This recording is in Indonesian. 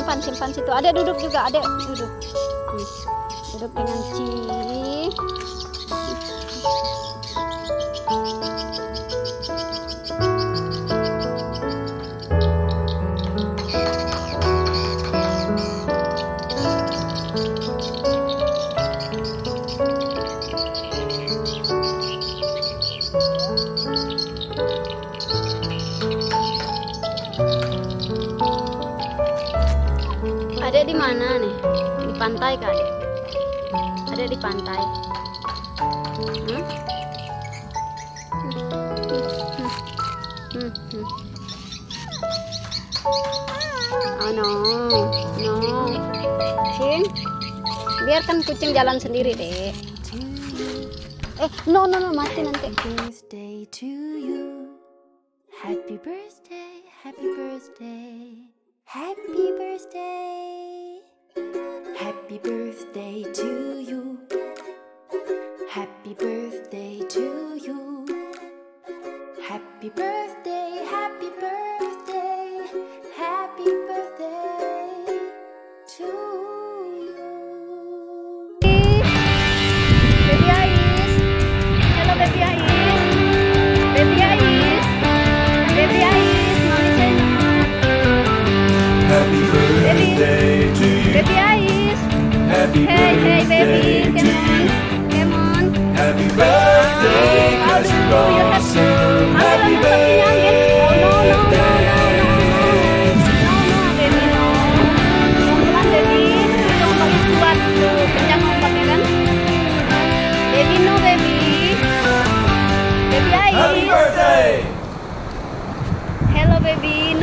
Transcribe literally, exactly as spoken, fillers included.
simpan, simpan situ. Adek duduk juga, adek duduk. Hmm. Duduk dengan Ci. Adek di mana nih? Di pantai kah adek? Adek di pantai. Hmm? Hmm, hmm. Oh no, no. Kucing, biarkan kucing jalan sendiri deh. Eh, no, no, no, mati nanti. Birthday to you. Happy birthday, happy birthday. Happy birthday, happy birthday to you. Happy birthday to you. Happy birthday, happy birthday, happy birthday to you. Baby Ais, hello baby Ais, baby Ais, baby Ais, mami sayang. Happy birthday to you. Baby Ais. Happy Hey, hey, birthday baby. to Come on. you. Come on. Happy birthday, cause you're awesome. Happy birthday. Oh, no, no, no, no, no, no. No, no, baby, no. Pelan-pelan, baby. Jangan pakai kuat. Tuh, kencang ombaknya kan. Baby, no, baby. Baby Ais. Happy birthday. Hello, baby.